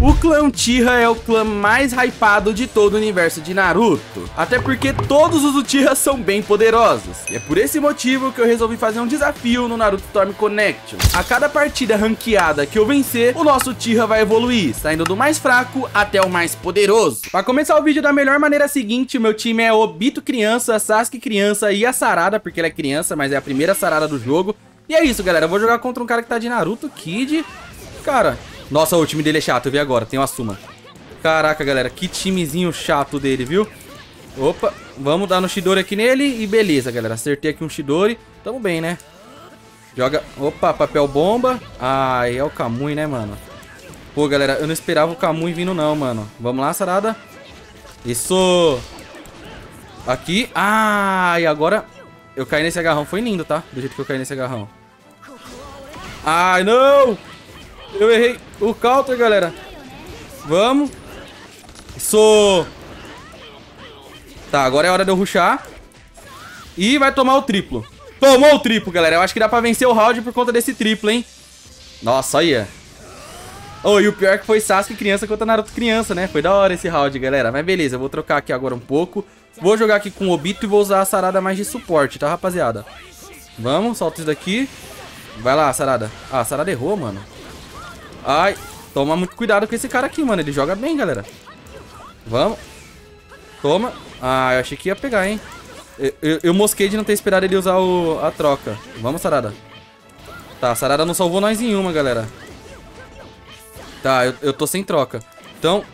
O clã Uchiha é o clã mais hypado de todo o universo de Naruto, até porque todos os Uchihas são bem poderosos. E é por esse motivo que eu resolvi fazer um desafio no Naruto Storm Connection. A cada partida ranqueada que eu vencer, o nosso Uchiha vai evoluir, saindo do mais fraco até o mais poderoso. Para começar o vídeo da melhor maneira seguinte, o meu time é Obito criança, Sasuke criança e a Sarada, porque ela é criança, mas é a primeira Sarada do jogo. E é isso, galera, eu vou jogar contra um cara que tá de Naruto Kid. Cara, nossa, o time dele é chato, eu vi agora, tem o Asuma. Caraca, galera, que timezinho chato dele, viu? Opa, vamos dar no Chidori aqui nele e beleza, galera, acertei aqui um Chidori. Tamo bem, né? Joga, opa, papel bomba. Ai, é o Kamui, né, mano? Pô, galera, eu não esperava o Kamui vindo não, mano. Vamos lá, Sarada. Isso. Aqui, e agora eu caí nesse agarrão, foi lindo, tá? Do jeito que eu caí nesse agarrão. Ai, não! Eu errei o counter, galera. Vamos. Isso. Tá, agora é hora de eu rushar. E vai tomar o triplo. Tomou o triplo, galera. Eu acho que dá pra vencer o round por conta desse triplo, hein? Nossa, olha. Oh, e o pior é que foi Sasuke criança contra Naruto criança, né? Foi da hora esse round, galera. Mas beleza, eu vou trocar aqui agora um pouco. Vou jogar aqui com o Obito e vou usar a Sarada mais de suporte, tá, rapaziada? Vamos, solta isso daqui. Vai lá, Sarada. Ah, a Sarada errou, mano. Ai, toma muito cuidado com esse cara aqui, mano. Ele joga bem, galera. Vamos. Toma. Ah, eu achei que ia pegar, hein. Eu mosquei de não ter esperado ele usar a troca. Vamos, Sarada. Tá, a Sarada não salvou nós em uma, galera. Tá, eu tô sem troca. Então...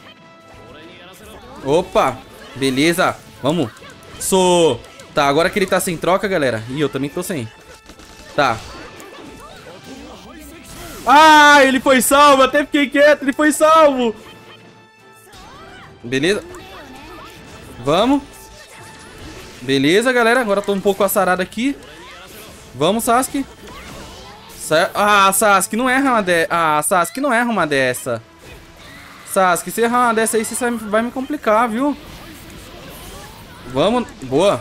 Opa, beleza. Vamos. Tá, agora que ele tá sem troca, galera. Ih, eu também tô sem. Tá. Ah, ele foi salvo, até fiquei quieto, ele foi salvo. Beleza. Vamos. Beleza, galera, agora tô um pouco assarado aqui. Vamos, Sasuke. Sasuke, não erra uma dessa. Sasuke, não erra uma dessa. Sasuke, se errar uma dessa aí, você vai me complicar, viu? Vamos, boa.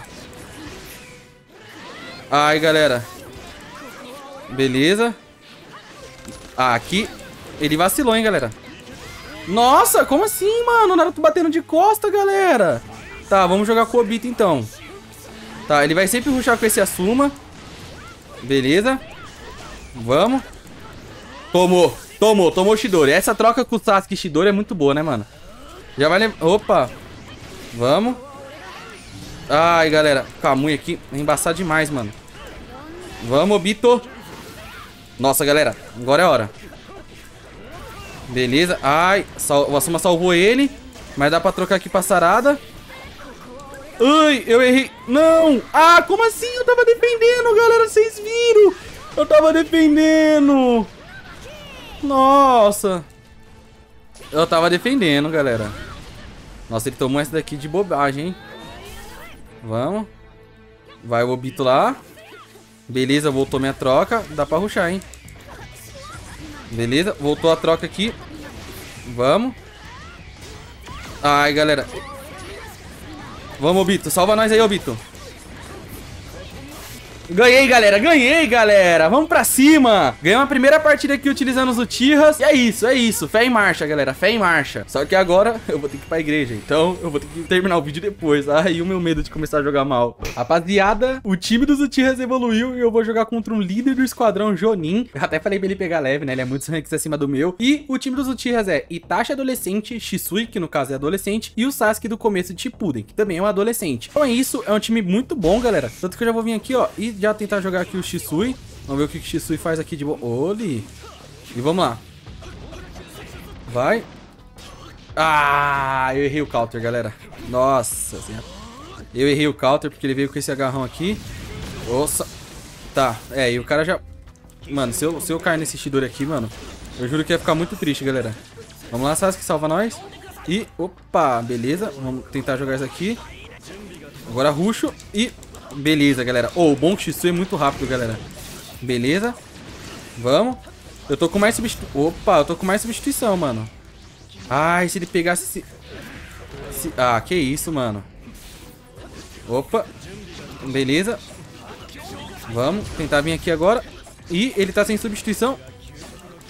Ai, galera. Beleza. Aqui, ele vacilou, hein, galera. Nossa, como assim, mano? O Naruto batendo de costa, galera. Tá, vamos jogar com o Obito, então. Tá, ele vai sempre rushar com esse Asuma. Beleza. Vamos. Tomou o Chidori. Essa troca com o Sasuke e Chidori é muito boa, né, mano? Já vai lembrar. Opa. Vamos. Ai, galera, Kamui aqui, embaçado demais, mano. Vamos, Obito. Nossa, galera, agora é a hora. Beleza. Ai, o Asuma salvou ele. Mas dá pra trocar aqui pra Sarada. Ai, eu errei. Não. Ah, como assim? Eu tava defendendo, galera. Vocês viram? Eu tava defendendo. Nossa. Eu tava defendendo, galera. Nossa, ele tomou essa daqui de bobagem, hein? Vamos. Vai o Obito lá. Beleza, voltou minha troca. Dá pra rushar, hein? Beleza, voltou a troca aqui. Vamos. Ai, galera. Vamos, Obito. Salva nós aí, Obito. Ganhei, galera. Vamos pra cima. Ganhei uma primeira partida aqui utilizando os Uchihas. E é isso. Fé em marcha, galera. Fé em marcha. Só que agora eu vou ter que ir pra igreja. Então eu vou ter que terminar o vídeo depois. Ai, o meu medo de começar a jogar mal. Rapaziada, o time dos Uchihas evoluiu e eu vou jogar contra um líder do esquadrão Jonin. Eu até falei pra ele pegar leve, né? Ele é muito ranks acima do meu. E o time dos Uchihas é Itachi adolescente, Shisui, que no caso é adolescente, e o Sasuke do começo de Shippuden, que também é um adolescente. Então é isso. É um time muito bom, galera. Tanto que eu já vou vir aqui, ó, e já tentar jogar aqui o Shisui. Vamos ver o que o Shisui faz aqui de boa. Olha. E vamos lá. Vai. Ah, eu errei o counter, galera. Nossa senhora. Eu errei o counter porque ele veio com esse agarrão aqui. Nossa. Tá, e o cara já... Mano, se eu cair nesse Chidori aqui, mano, eu juro que ia ficar muito triste, galera. Vamos lá, Sasuke, salva nós. E, opa, beleza. Vamos tentar jogar isso aqui. Agora rusho e... Beleza, galera. O bom que Shisui é muito rápido, galera. Beleza. Vamos. Eu tô com mais substituição. Opa, eu tô com mais substituição, mano. Ai, se ele pegasse Ah, que isso, mano. Opa. Beleza. Vamos tentar vir aqui agora. E ele tá sem substituição.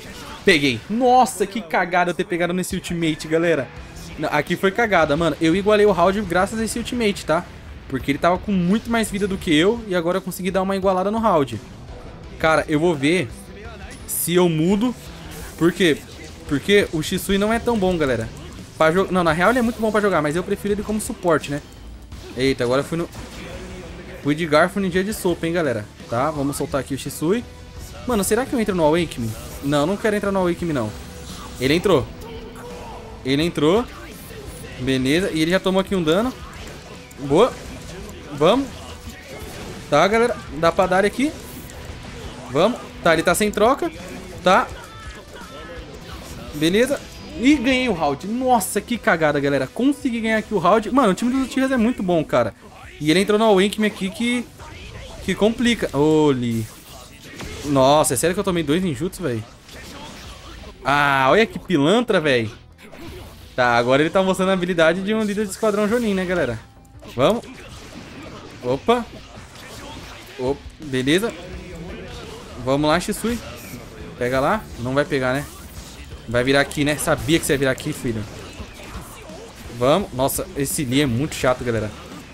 Peguei. Nossa, que cagada eu ter pegado nesse ultimate, galera. Não, aqui foi cagada, mano. Eu igualei o round graças a esse ultimate, tá? Porque ele tava com muito mais vida do que eu. E agora eu consegui dar uma igualada no round. Cara, eu vou ver se eu mudo. Por quê? Porque o Shisui não é tão bom, galera. Não, na real ele é muito bom pra jogar, mas eu prefiro ele como suporte, né? Eita, agora eu fui no... Fui de garfo no dia de sopa, hein, galera. Tá, vamos soltar aqui o Shisui. Mano, será que eu entro no Awakening? Não, não quero entrar no Awakening, não. Ele entrou. Ele entrou. Beleza, e ele já tomou aqui um dano. Boa. Vamos. Tá, galera, dá pra dar aqui. Vamos. Tá, ele tá sem troca. Tá. Beleza. E ganhei o round. Nossa, que cagada, galera. Consegui ganhar aqui o round. Mano, o time dos Uchihas é muito bom, cara. E ele entrou no Awakening aqui que complica. Oli. Nossa, é sério que eu tomei 2 ninjutsu, velho? Ah, olha que pilantra, velho. Tá, agora ele tá mostrando a habilidade de um líder de esquadrão Jonin, né, galera? Vamos. Opa. Opa, beleza. Vamos lá, Shisui. Pega lá. Não vai pegar, né? Vai virar aqui, né? Sabia que você ia virar aqui, filho. Vamos. Nossa, esse Lee é muito chato, galera.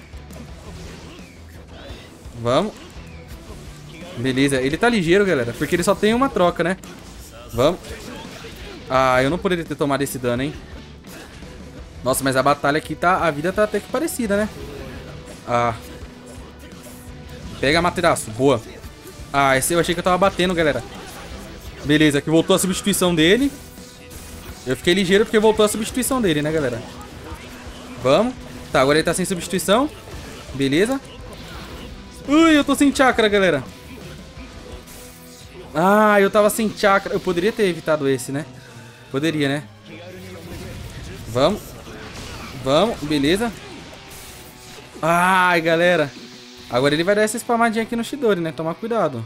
Vamos. Beleza. Ele tá ligeiro, galera. Porque ele só tem uma troca, né? Vamos. Ah, eu não poderia ter tomado esse dano, hein? Nossa, mas a batalha aqui tá... A vida tá até que parecida, né? Ah. Pega, Materaço. Boa. Ah, esse eu achei que eu tava batendo, galera. Beleza, aqui voltou a substituição dele. Eu fiquei ligeiro porque voltou a substituição dele, né, galera? Vamos. Tá, agora ele tá sem substituição. Beleza. Ui, eu tô sem chakra, galera. Ah, eu tava sem chakra. Eu poderia ter evitado esse, né? Poderia, né? Vamos. Vamos, beleza. Ai, galera. Agora ele vai dar essa spamadinha aqui no Chidori, né? Tomar cuidado.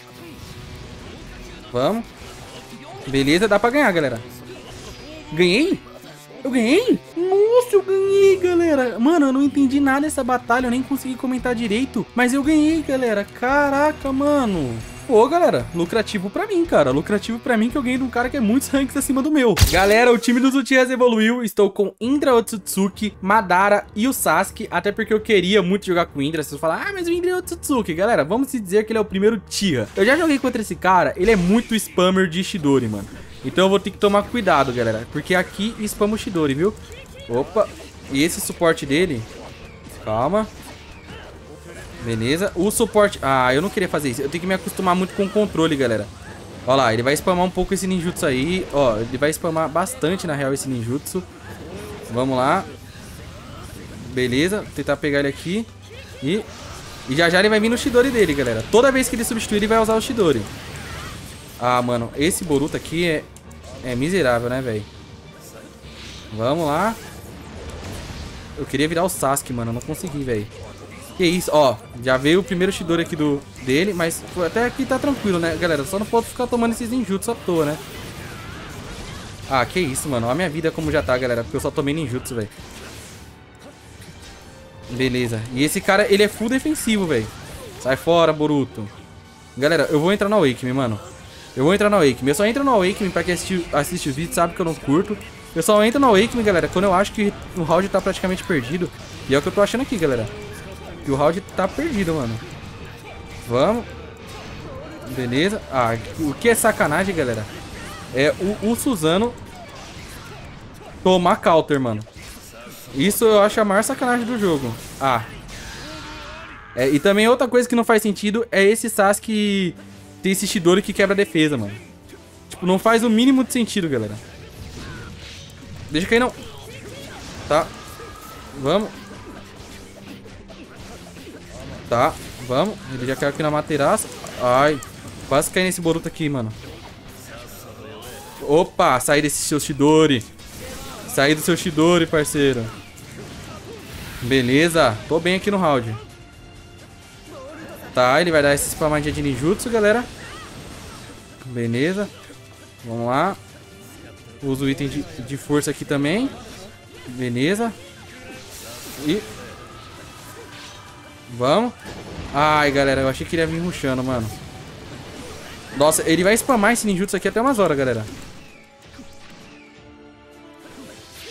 Vamos. Beleza, dá pra ganhar, galera. Ganhei? Eu ganhei? Nossa, eu ganhei, galera. Mano, eu não entendi nada dessa batalha. Eu nem consegui comentar direito. Mas eu ganhei, galera. Caraca, mano. Pô, galera, lucrativo pra mim, cara. Lucrativo pra mim que eu ganhei de um cara que é muitos ranks acima do meu. Galera, o time dos Uchihas evoluiu. Estou com Indra Otsutsuki, Madara e o Sasuke. Até porque eu queria muito jogar com o Indra. Vocês falam, ah, mas o Indra é Otsutsuki. Galera, vamos se dizer que ele é o primeiro Uchiha. Eu já joguei contra esse cara. Ele é muito spammer de Chidori, mano. Então eu vou ter que tomar cuidado, galera. Porque aqui spama o Chidori, viu? Opa. E esse suporte dele... Calma. Beleza. O suporte... Ah, eu não queria fazer isso. Eu tenho que me acostumar muito com o controle, galera. Ó lá, ele vai spamar um pouco esse ninjutsu aí. Ó, ele vai spamar bastante, na real, esse ninjutsu. Vamos lá. Beleza. Vou tentar pegar ele aqui. E já já ele vai vir no Chidori dele, galera. Toda vez que ele substituir, ele vai usar o Chidori. Ah, mano. Esse Boruto aqui é miserável, né, velho? Vamos lá. Eu queria virar o Sasuke, mano. Eu não consegui, velho. Que isso, ó, já veio o primeiro Chidori aqui dele, mas até aqui tá tranquilo, né, galera? Só não pode ficar tomando esses ninjutsu à toa, né? Ah, que isso, mano. Olha a minha vida como já tá, galera, porque eu só tomei ninjutsu, velho. Beleza. E esse cara, ele é full defensivo, velho. Sai fora, Boruto. Galera, eu vou entrar no Awakening, mano. Eu vou entrar no Awakening. Eu só entro no Awakening pra quem assiste os vídeos sabe que eu não curto. Eu só entro no Awakening, galera, quando eu acho que o round tá praticamente perdido. E é o que eu tô achando aqui, galera. Que o round tá perdido, mano. Vamos. Beleza. Ah, o que é sacanagem, galera, é o Suzano tomar counter, mano. Isso eu acho a maior sacanagem do jogo. Ah. E também outra coisa que não faz sentido é esse Sasuke ter esse Chidori que quebra a defesa, mano. Tipo, não faz o mínimo de sentido, galera. Deixa cair, não. Tá. Vamos. Tá, vamos. Ele já caiu aqui na materaça. Ai, quase caí nesse Boruto aqui, mano. Opa, saí desse seu Chidori. Saí do seu Chidori, parceiro. Beleza, tô bem aqui no round. Tá, ele vai dar essa spamadinha de ninjutsu, galera. Beleza. Vamos lá. Uso o item de força aqui também. Beleza. E... Vamos. Ai, galera, eu achei que ele ia vir rushando, mano. Nossa, ele vai spamar esse ninjutsu aqui até umas horas, galera.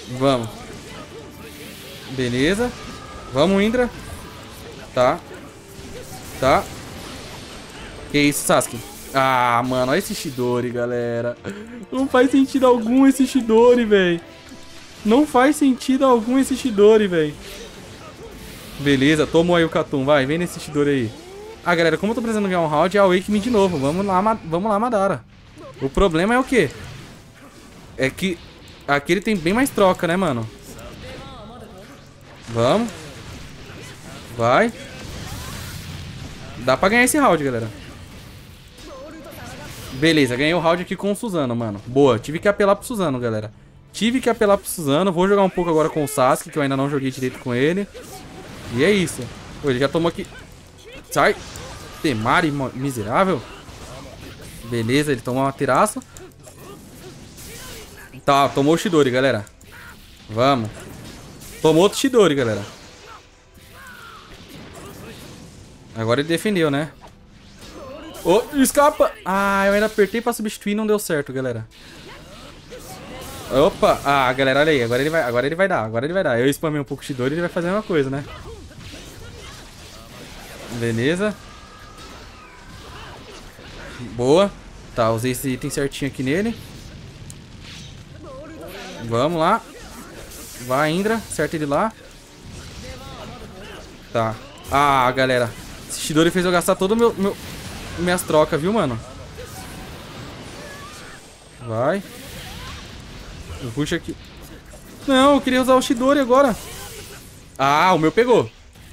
Vamos. Beleza. Vamos, Indra. Tá. Tá. Que isso, Sasuke? Ah, mano, olha esse Chidori, galera. Não faz sentido algum esse Chidori, velho. Não faz sentido algum esse Chidori, velho. Beleza, tomou aí o Katum. Vai, vem nesse Chidori aí. Ah, galera, como eu tô precisando ganhar um round, é a Wake Me de novo. Vamos lá, Madara. O problema é o quê? É que aqui ele tem bem mais troca, né, mano? Vamos. Vai. Dá pra ganhar esse round, galera. Beleza, ganhei o round aqui com o Suzano, mano. Boa, tive que apelar pro Suzano, galera. Tive que apelar pro Suzano. Vou jogar um pouco agora com o Sasuke, que eu ainda não joguei direito com ele. E é isso. Pô, ele já tomou aqui. Sai. Temari, miserável. Beleza, ele tomou uma tiraça. Tá, tomou o Chidori, galera. Vamos. Tomou outro Chidori, galera. Agora ele defendeu, né? Oh, escapa! Ah, eu ainda apertei pra substituir e não deu certo, galera. Opa! Ah, galera, olha aí. Agora ele vai dar. Eu spamei um pouco o Chidori e ele vai fazer a mesma coisa, né? Beleza. Boa. Tá, usei esse item certinho aqui nele. Vamos lá. Vai, Indra. Acerta ele lá. Tá. Ah, galera. Esse Chidori fez eu gastar todo minhas trocas, viu, mano? Vai. Eu puxo aqui. Não, eu queria usar o Chidori agora. Ah, o meu pegou.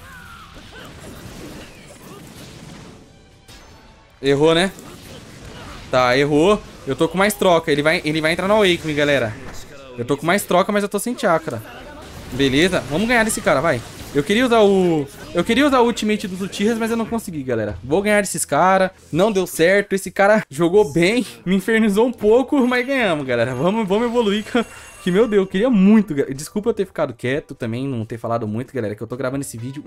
Errou, né? Tá, errou. Eu tô com mais troca. Ele vai entrar no Awakening, galera. Eu tô com mais troca, mas eu tô sem chakra. Beleza. Vamos ganhar desse cara, vai. Eu queria usar o ultimate dos Uchihas, mas eu não consegui, galera. Vou ganhar desses caras. Não deu certo. Esse cara jogou bem. Me infernizou um pouco, mas ganhamos, galera. Vamos evoluir. Que, meu Deus, eu queria muito. Desculpa eu ter ficado quieto também, não ter falado muito, galera. Que eu tô gravando esse vídeo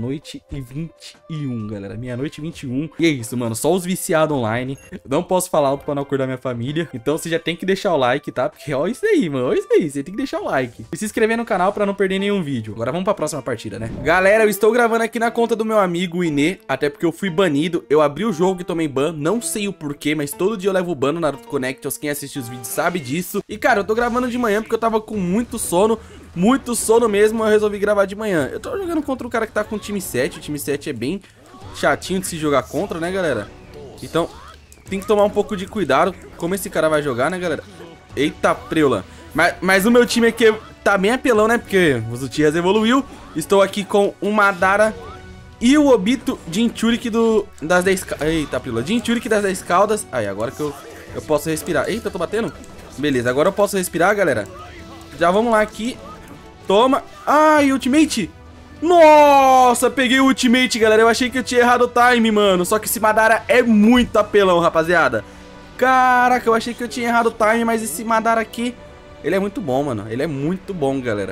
00:21, galera. 00:21. E é isso, mano. Só os viciados online. Eu não posso falar alto pra não acordar minha família. Então você já tem que deixar o like, tá? Porque olha isso aí, mano. Olha isso aí. Você tem que deixar o like. E se inscrever no canal pra não perder nenhum vídeo. Agora vamos pra próxima partida, né? Galera, eu estou gravando aqui na conta do meu amigo Inê. Até porque eu fui banido. Eu abri o jogo e tomei ban. Não sei o porquê, mas todo dia eu levo ban no Naruto Connections. Quem assiste os vídeos sabe disso. E, cara, eu tô gravando de manhã porque eu tava com muito sono mesmo, eu resolvi gravar de manhã. Eu tô jogando contra um cara que tá com o time 7, o time 7 é bem chatinho de se jogar contra, né, galera? Então, tem que tomar um pouco de cuidado como esse cara vai jogar, né, galera? Eita, preula. Mas o meu time aqui tá bem apelão, né, porque os Uchihas evoluiu. Estou aqui com o Madara e o Obito Jinchuriki das 10... Eita, preula. Jinchuriki das 10 caudas. Aí, agora que eu posso respirar. Eita, eu tô batendo? Beleza, agora eu posso respirar, galera. Já vamos lá aqui. Toma. Ai, ultimate. Nossa, peguei o ultimate, galera. Eu achei que eu tinha errado o time, mano. Só que esse Madara é muito apelão, rapaziada. Caraca, eu achei que eu tinha errado o time. Mas esse Madara aqui, ele é muito bom, mano. Ele é muito bom, galera.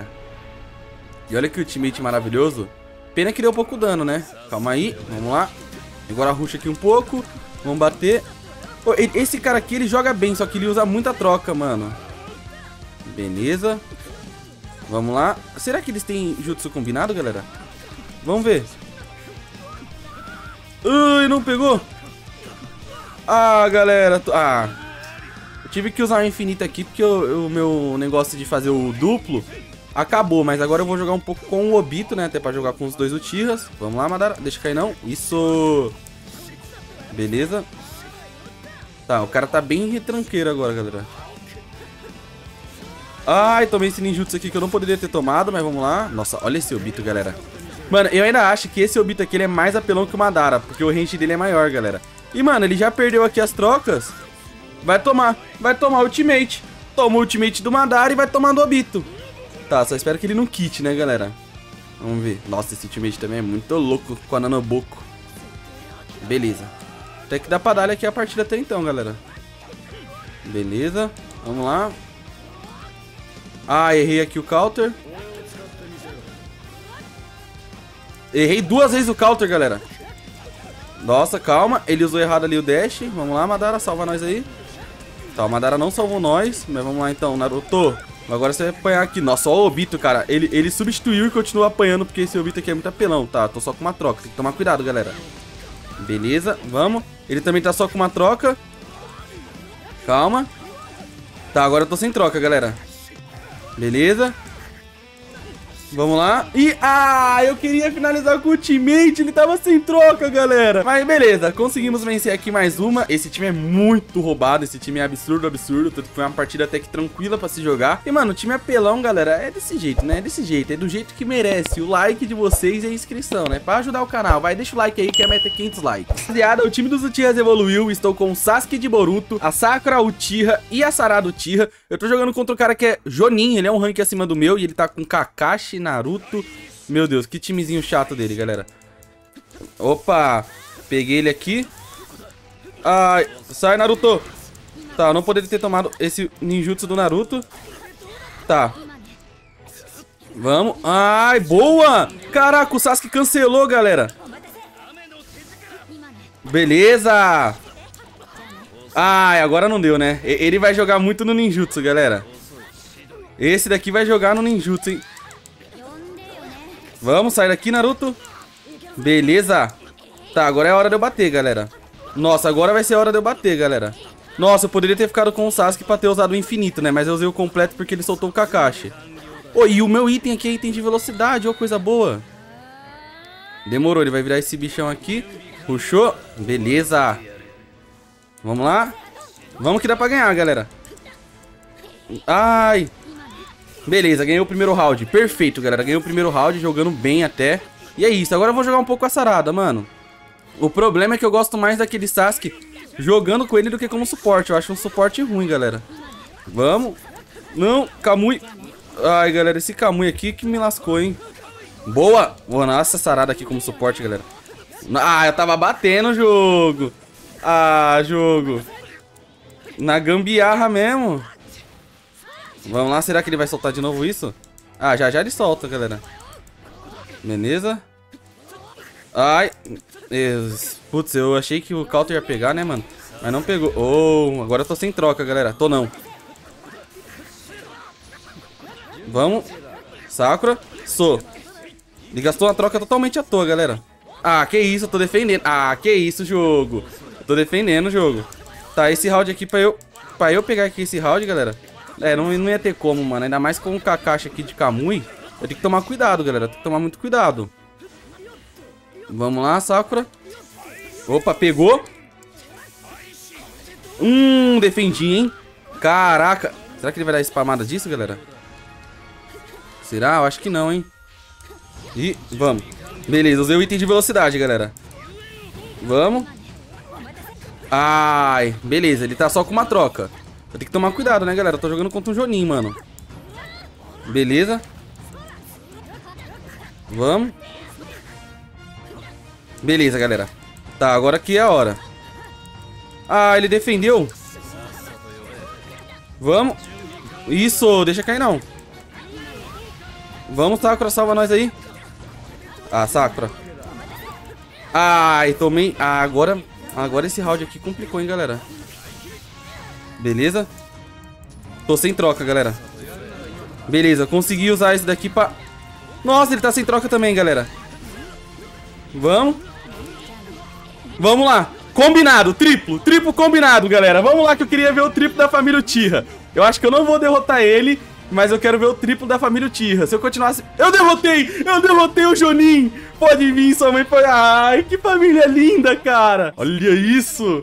E olha que ultimate maravilhoso. Pena que deu pouco dano, né? Calma aí, vamos lá. Agora ruxa aqui um pouco. Vamos bater. Esse cara aqui, ele joga bem. Só que ele usa muita troca, mano. Beleza. Vamos lá. Será que eles têm jutsu combinado, galera? Vamos ver. Ai, não pegou. Ah, galera. Eu tive que usar o infinito aqui porque o meu negócio de fazer o duplo acabou. Mas agora eu vou jogar um pouco com o Obito, né? Até pra jogar com os dois Uchihas. Vamos lá, Madara. Deixa cair não. Isso. Beleza. Tá, o cara tá bem retranqueiro agora, galera. Ai, tomei esse ninjutsu aqui que eu não poderia ter tomado, mas vamos lá. Nossa, olha esse Obito, galera. Mano, eu ainda acho que esse Obito aqui ele é mais apelão que o Madara, porque o range dele é maior, galera. E, mano, ele já perdeu aqui as trocas. Vai tomar o ultimate. Toma o ultimate do Madara e vai tomar do Obito. Tá, só espero que ele não quite, né, galera? Vamos ver. Nossa, esse ultimate também é muito louco com a Nanoboko. Beleza. Até que dá pra dar aqui a partida até então, galera. Beleza, vamos lá. Ah, errei aqui o counter. Errei 2 vezes o counter, galera. Nossa, calma. Ele usou errado ali o dash. Vamos lá, Madara, salva nós aí. Tá, o Madara não salvou nós. Mas vamos lá então, Naruto. Agora você vai apanhar aqui. Nossa, ó o Obito, cara. Ele substituiu e continua apanhando porque esse Obito aqui é muito apelão, tá? Tô só com uma troca. Tem que tomar cuidado, galera. Beleza, vamos. Ele também tá só com uma troca. Calma. Tá, agora eu tô sem troca, galera. Beleza. Vamos lá. E, eu queria finalizar com o Ultimate. Ele tava sem troca, galera. Mas beleza, conseguimos vencer aqui mais uma. Esse time é muito roubado. Esse time é absurdo, absurdo. Tanto que foi uma partida até que tranquila pra se jogar. E, mano, o time apelão, galera, é desse jeito, né? É desse jeito, é do jeito que merece. O like de vocês e a inscrição, né? Pra ajudar o canal. Vai, deixa o like aí que a meta é 500 likes. Rapaziada, o time dos Uchihas evoluiu. Estou com o Sasuke de Boruto, a Sakura Uchiha e a Sarada Uchiha. Eu tô jogando contra um cara que é Jonin. Ele é um rank acima do meu e ele tá com Kakashi, Naruto. Meu Deus, que timezinho chato dele, galera. Opa, peguei ele aqui. Ai, sai, Naruto. Tá, eu não poderia ter tomado esse ninjutsu do Naruto. Tá. Vamos. Ai, boa. Caraca, o Sasuke cancelou, galera. Beleza. Ai, agora não deu, né? Ele vai jogar muito no ninjutsu, galera. Esse daqui vai jogar no ninjutsu, hein? Vamos, sair daqui, Naruto. Beleza. Tá, agora é a hora de eu bater, galera. Nossa, agora vai ser a hora de eu bater, galera. Nossa, eu poderia ter ficado com o Sasuke pra ter usado o infinito, né? Mas eu usei o completo porque ele soltou o Kakashi. Oh, e o meu item aqui é item de velocidade. Oh, coisa boa. Demorou, ele vai virar esse bichão aqui. Puxou. Beleza. Vamos lá. Vamos que dá pra ganhar, galera. Ai. Beleza, ganhei o primeiro round. Perfeito, galera. Ganhei o primeiro round, jogando bem até. E é isso, agora eu vou jogar um pouco com a Sarada, mano. O problema é que eu gosto mais daquele Sasuke jogando com ele do que como suporte. Eu acho um suporte ruim, galera. Vamos. Não, Kamui. Ai, galera, esse Kamui aqui que me lascou, hein. Boa. Boa, nossa, Sarada aqui como suporte, galera. Ah, eu tava batendo o jogo. Ah, jogo. Na gambiarra mesmo. Vamos lá, será que ele vai soltar de novo isso? Ah, já ele solta, galera. Beleza. Ai. Putz, eu achei que o counter ia pegar, né, mano? Mas não pegou. Oh, agora eu tô sem troca, galera. Tô não. Vamos. Sakura. Ele gastou uma troca totalmente à toa, galera. Ah, que isso, eu tô defendendo. Ah, que isso, jogo. Eu tô defendendo o jogo. Tá, esse round aqui pra eu pegar aqui esse round, galera. Não ia ter como, mano. Ainda mais com o Kakashi aqui de Kamui. Eu tenho que tomar cuidado, galera. Tem que tomar muito cuidado. Vamos lá, Sakura. Opa, pegou. Defendi, hein. Caraca. Será que ele vai dar spamada disso, galera? Será? Eu acho que não, hein. E vamos. Beleza, usei o item de velocidade, galera. Vamos. Ai, beleza. Ele tá só com uma troca. Eu tenho que tomar cuidado, né, galera? Eu tô jogando contra um Jonin, mano. Beleza. Vamos. Beleza, galera. Tá, agora aqui é a hora. Ah, ele defendeu. Vamos. Isso, deixa cair não. Vamos, Sakura, salva nós aí. Ah, Sakura. Ai, tomei. Ah, agora esse round aqui complicou, hein, galera. Beleza. Tô sem troca, galera. Beleza, consegui usar esse daqui pra... Nossa, ele tá sem troca também, galera. Vamos. Vamos lá. Combinado, triplo combinado, galera. Vamos lá que eu queria ver o triplo da família Uchiha. Eu acho que eu não vou derrotar ele, mas eu quero ver o triplo da família Uchiha. Se eu continuasse... Eu derrotei o Jonin. Pode vir, sua mãe foi... Ai, que família linda, cara. Olha isso.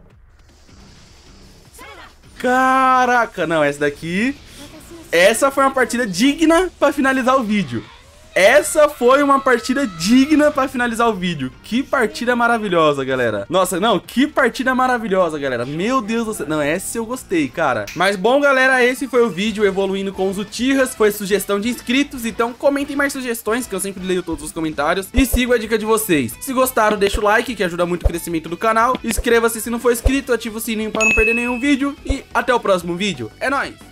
Caraca, não, essa daqui... Essa foi uma partida digna pra finalizar o vídeo. Essa foi uma partida digna pra finalizar o vídeo. Que partida maravilhosa, galera. Nossa, não, que partida maravilhosa, galera. Meu Deus do céu. Não, essa eu gostei, cara. Mas bom, galera, esse foi o vídeo evoluindo com os Uchihas. Foi sugestão de inscritos, então comentem mais sugestões, que eu sempre leio todos os comentários. E sigo a dica de vocês. Se gostaram, deixa o like, que ajuda muito o crescimento do canal. Inscreva-se se não for inscrito, ativa o sininho pra não perder nenhum vídeo. E até o próximo vídeo. É nóis!